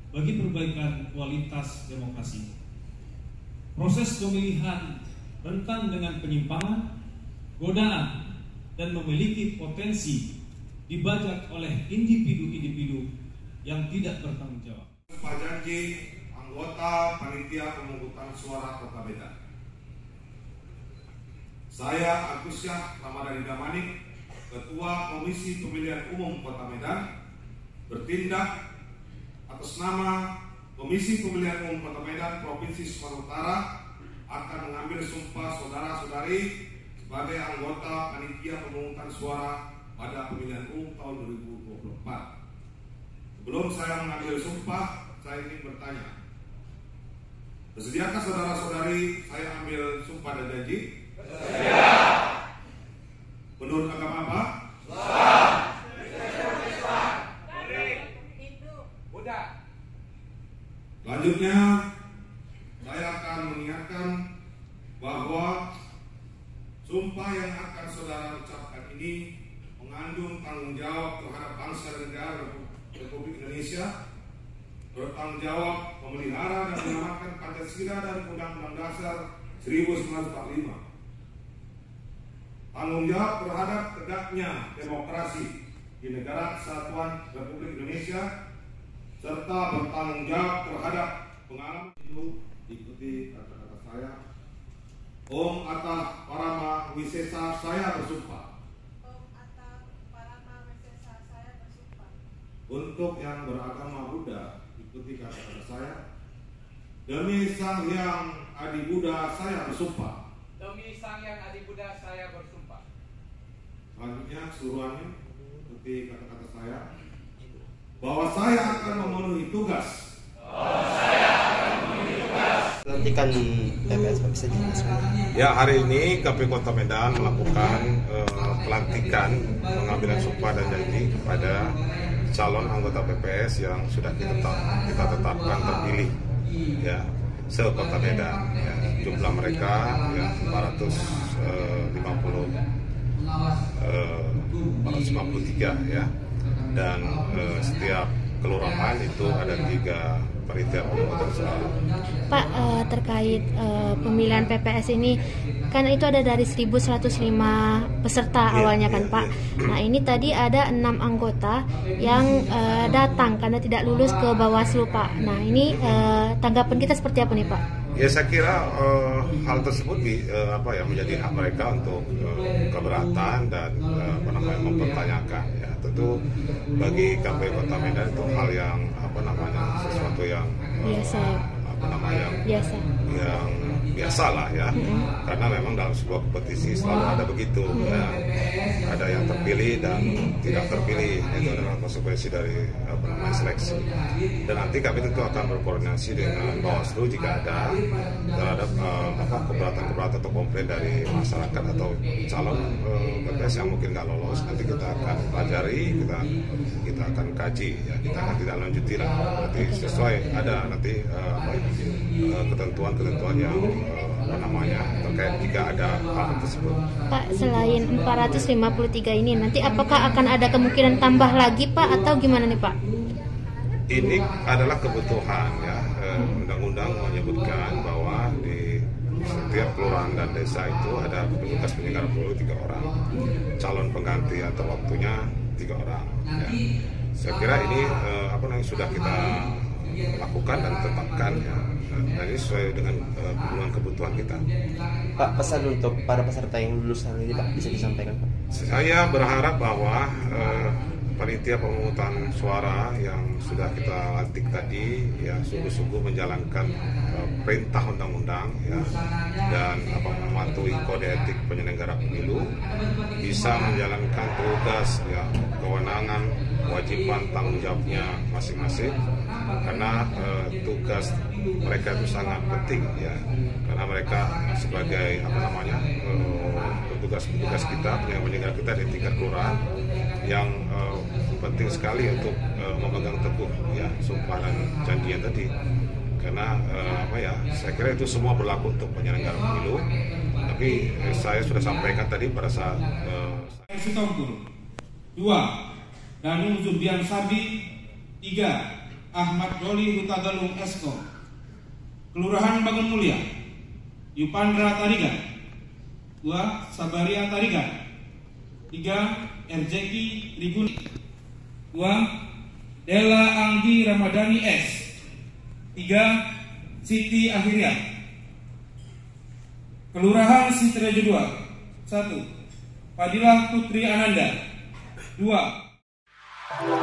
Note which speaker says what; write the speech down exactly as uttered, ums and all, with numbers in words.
Speaker 1: bagi perbaikan kualitas demokrasi. Proses pemilihan rentan dengan penyimpangan, godaan, dan memiliki potensi dibajak oleh individu-individu yang tidak bertanggung jawab.
Speaker 2: Pak Janji, anggota Panitia Pemungutan Suara Kota Medan. Saya Agus Syah Ramadhani Damanik, Ketua Komisi Pemilihan Umum Kota Medan, bertindak atas nama Komisi Pemilihan Umum Kota Medan Provinsi Sumatera Utara akan mengambil sumpah saudara-saudari sebagai anggota Panitia Pemungutan Suara pada pemilihan umum tahun dua ribu dua puluh empat. Sebelum saya mengambil sumpah, saya ingin bertanya, bersediakah saudara-saudari saya ambil sumpah dan janji? Bersedia. Menurut agama apa? Islam. Selanjutnya, saya akan mengingatkan bahwa sumpah yang akan saudara ucapkan ini mengandung tanggung jawab terhadap bangsa dan negara Republik Indonesia, bertanggung jawab memelihara dan menyelamatkan Pancasila dan Undang-Undang Dasar seribu sembilan ratus empat puluh lima, tanggung jawab terhadap tegaknya demokrasi di Negara Kesatuan Republik Indonesia, serta bertanggung jawab terhadap pengalaman itu. Ikuti kata-kata saya. Om Atah Parama Wisesa, saya bersumpah.
Speaker 3: Om Atah Parama Wisesa, saya bersumpah.
Speaker 2: Untuk yang beragama Buddha, ikuti kata-kata saya. Demi Sang Hyang Adi Buddha, saya bersumpah.
Speaker 4: Demi Sang Hyang Adi Buddha, saya bersumpah.
Speaker 2: Selanjutnya keseluruhannya, ikuti kata-kata saya. Bahwa saya akan memenuhi tugas. Bahwa saya akan memenuhi tugas.
Speaker 5: Nanti kan P P S bisa jelaskan.
Speaker 6: Ya, hari ini K P U Kota Medan melakukan uh, pelantikan pengambilan sumpah dan janji kepada calon anggota P P S yang sudah kita, kita tetapkan terpilih, ya, se-Kota Medan. Ya, jumlah mereka ya empat ratus lima puluh, empat ratus lima puluh tiga, ya. Dan eh, setiap kelurahan itu ada tiga panitia pemungutan suara.
Speaker 7: Pak, eh, terkait eh, pemilihan P P S ini kan itu ada dari seribu seratus lima peserta yeah, awalnya kan yeah, Pak. Yeah. Nah ini tadi ada enam anggota yang eh, datang karena tidak lulus ke Bawaslu Pak. Nah ini eh, tanggapan kita seperti apa nih Pak?
Speaker 6: Ya saya kira uh, hal tersebut di, uh, apa ya menjadi hak mereka untuk uh, keberatan dan uh, apa namanya mempertanyakan, ya. Tentu bagi K P U Kota Medan itu hal yang apa namanya sesuatu yang uh,
Speaker 7: biasa,
Speaker 6: apa namanya
Speaker 7: biasa,
Speaker 6: yang biasa lah ya, mm-hmm. Karena memang dalam sebuah kompetisi selalu ada begitu, ya. Ada yang terpilih dan tidak terpilih, itu adalah konsekuensi dari apa namanya seleksi. Dan nanti kami tentu akan berkoordinasi dengan Bawaslu jika ada terhadap uh, apa keberatan-keberatan atau komplain dari masyarakat atau calon uh, P P S yang mungkin nggak lolos. Nanti kita akan pelajari, kita kita akan kaji, ya, kita akan tidak lanjuti lah. Nanti sesuai ada nanti uh, apa, uh, ketentuan-ketentuan yang uh, apa namanya terkait jika ada hal tersebut.
Speaker 7: Pak, selain empat ratus lima puluh tiga ini nanti apakah akan ada kemungkinan tambah lagi Pak atau gimana nih Pak?
Speaker 6: Ini adalah kebutuhan, ya. Undang-undang menyebutkan bahwa di setiap kelurahan dan desa itu ada petugas penyelenggara pemilu tiga orang, calon pengganti atau waktunya tiga orang. Ya. Saya kira ini eh, apa namanya sudah kita lakukan dan tetapkan, ya. Dan ini sesuai dengan uh, kebutuhan kita.
Speaker 5: Pak, pesan untuk para peserta yang lulus hari ini Pak bisa disampaikan Pak?
Speaker 6: Saya berharap bahwa uh, panitia pemungutan suara yang sudah kita lantik tadi ya sungguh-sungguh menjalankan uh, perintah undang-undang, ya, dan apa mematuhi kode etik penyelenggara pemilu, bisa menjalankan tugas, ya, kewenangan, kewajiban, tanggung jawabnya masing-masing, karena uh, tugas mereka itu sangat penting, ya, karena mereka sebagai apa namanya petugas-petugas uh, kita yang menyelenggara kita di tingkat kelurahan yang uh, penting sekali untuk uh, memegang teguh, ya, sumpah dan janjinya tadi, karena uh, apa ya saya kira itu semua berlaku untuk penyelenggara pemilu. Tapi eh, saya sudah sampaikan tadi pada saat uh,
Speaker 1: Sitompul, dua Danung Zurbian Sabi, tiga
Speaker 8: Ahmad Doli Hutagalung Esko. Kelurahan Bangun Mulia, Yupandra Tarigan. Dua, Sabaria Tarigan. Tiga, Erzeki Tribun. Dua, Dela Anggi Ramadhani S. Tiga, Siti Akhiriah. Kelurahan Sitrejo dua. Satu, Fadilah Putri Ananda. Dua,